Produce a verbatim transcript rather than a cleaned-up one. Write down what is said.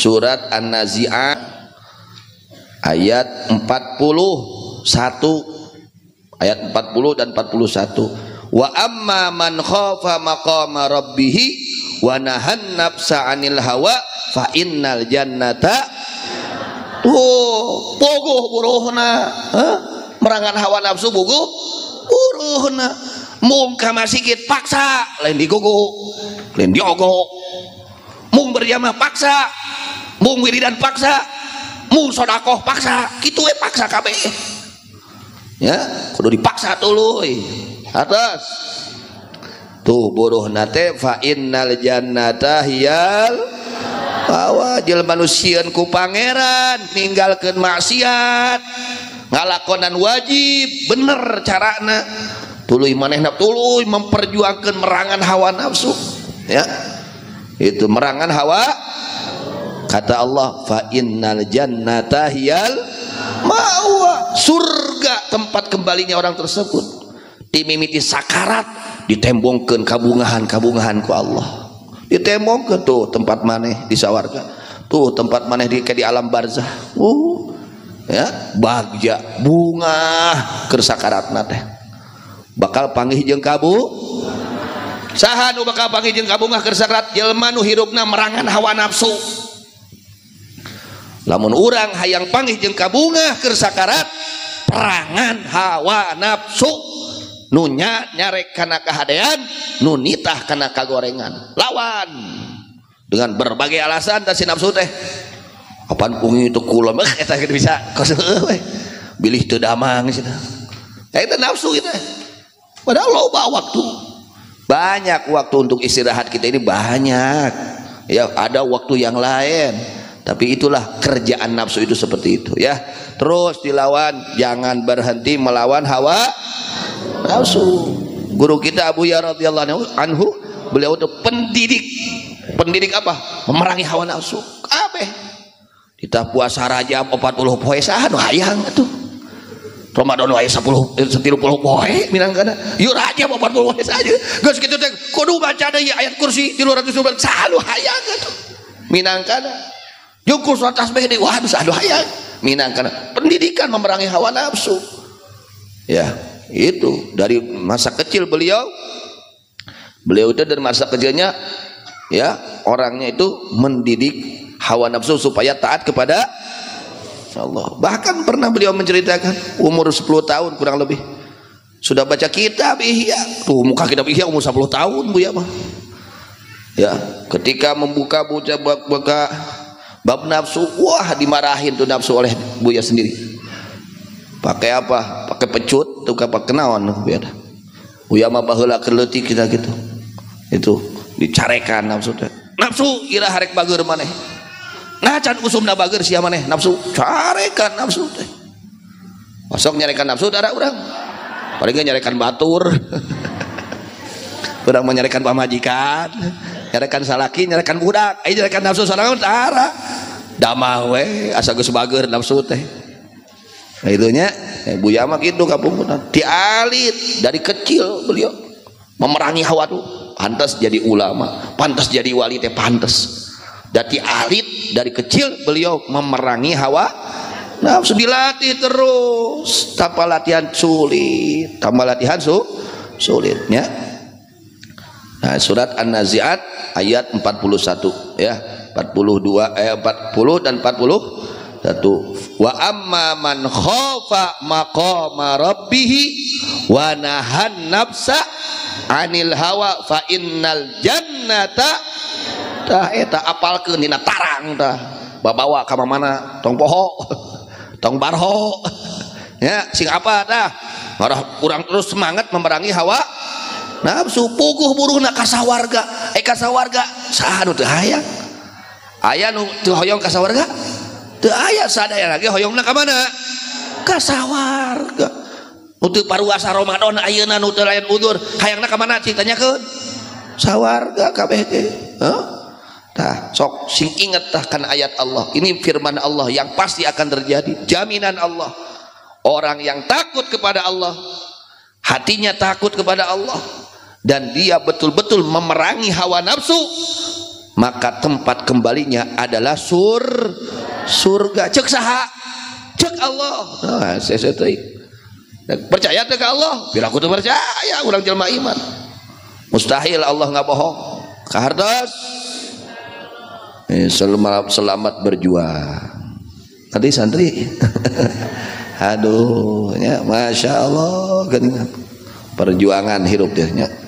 surat An-Nazi'at ayat empat puluh satu, ayat empat puluh dan empat puluh satu. Wa amma man khafa maqama rabbih wa nahan nafsa 'anil hawa fa innal jannata tuh bogoh buruhna, huh? Merangan hawa nafsu bogoh buruhna. Mung ka masjid paksa lain digogo lain diogo, mung berjamaah paksa, mung wiridan paksa, mung sodakoh paksa, kitu we paksa kabeh ya, kudu dipaksa tuluy atas tuh buruh nate. Fa innal jannata hiyal bahwa jelema nu sieun ku pangeran ninggalkeun maksiat ngalakonan wajib bener carana tuluy manehna tuluy memperjuangkan merangan hawa nafsu ya, itu merangan hawa. Kata Allah fa innal jannata hiyal ma'wa, surga tempat kembalinya orang tersebut. Dimimiti sakarat ditembongkeun kabungahan-kabungahan ku Allah, ditembongkeun tuh tempat maneh di sawarga, tuh tempat maneh di di alam barzah, uh ya bagja bunga keur sakaratna teh bakal panggih jeung kabu. Saha nu bakal panggih jeung kabungah keur sakarat? Jelema nu hirupna merangan hawa nafsu. Lamun urang hayang panggih jeung kabungah keur sakarat perangan hawa nafsu, nu nya nyarek kana kahadean, nu nitah kana kagorengan, lawan dengan berbagai alasan tah si nafsu teh. Apaan pungi itu kula mah eta bisa kos we bilih teu damang cenah. Eta nafsu itu. Padahal loba waktu, banyak waktu untuk istirahat kita ini banyak ya, ada waktu yang lain, tapi itulah kerjaan nafsu itu seperti itu ya. Terus dilawan, jangan berhenti melawan hawa nafsu. Guru kita Abu Ya radhiyallahu anhu, beliau itu pendidik, pendidik apa? Memerangi hawa nafsu. Kabeh kita puasa Rajab empat puluh poe saha nu hayang atuh. Ramadan wae sepuluh tiga puluh poe minangkana. Yuk Rajab empat puluh poe saja. Geus kitu teh kudu baca deui ayat kursi tiga ratus dua belas saha nu hayang atuh. Minangkana jeung surat tasbih deui waduh saha nu hayang. Minangkana pendidikan memerangi hawa nafsu. Ya, itu dari masa kecil beliau beliau itu dari masa kecilnya ya, orangnya itu mendidik hawa nafsu supaya taat kepada Allah. Bahkan pernah beliau menceritakan umur sepuluh tahun kurang lebih sudah baca kitab Ihya. Tuh muka kitab Ihya umur sepuluh tahun Bu ya mah. Ya, ketika membuka buka buka bab nafsu, wah dimarahin tuh nafsu oleh Buya sendiri. Pakai apa? Pakai pecut tuh pakai naon Buya. Buya mah baheula keur leutik kita gitu. Itu dicarekan nafsu teh. Nafsu ira harek bager maneh. Nah can usumna bager sia maneh nafsu, carekan nafsu teh. Masuk nyarekan nafsu darah urang. Paling nyarekan batur. Urang menyarekan pamajikan, nyarekan salaki, nyarekan budak, ai nyarekan nafsu sorangan tara. Damah we asa geus bager nafsu teh. Nah itunya eh, Buya mah kitu kapungkutan. Dialit dari kecil beliau memerangi hawa tuh. Pantas jadi ulama, pantas jadi wali teh pantas. Dati alit dari kecil beliau memerangi hawa nafsu, dilatih terus tanpa latihan sulit, tanpa latihan su sulitnya. Nah, surat An-Nazi'at ayat empat puluh satu ya, empat puluh dua eh empat puluh dan empat puluh satu. Wa amma man khafa maqama rabbih wa nahan nafsa 'anil hawa fa innal jannata tah eta apalkeun dina tarang tah babawa ka mana tong poho tong barho ya sing apa tah marah urang terus semangat memerangi hawa nafsu. Puguh buruhna ka sawarga, eh ka sawarga saha nu teu hayang aya nu teu hoyong ka sawarga teu aya, sadaya lagi hoyongna ka mana ka sawarga. Nu teu paruasa Ramadan ayeuna nu teu layan udur hayangna ka mana cing tanyakeun sawarga kabeh teh. Heuh. Tah sok sing inget tah kan ayat Allah ini, firman Allah yang pasti akan terjadi, jaminan Allah. Orang yang takut kepada Allah, hatinya takut kepada Allah, dan dia betul-betul memerangi hawa nafsu, maka tempat kembalinya adalah sur surga. Cek saha? Cek Allah. Nah, saya percaya ke Allah? Bila aku tuh percaya, urang jelema iman. Mustahil Allah nggak bohong. Kahardos eh, selamat selamat berjuang. Tadi santri. Aduh, ya masya Allah, perjuangan hidup dia.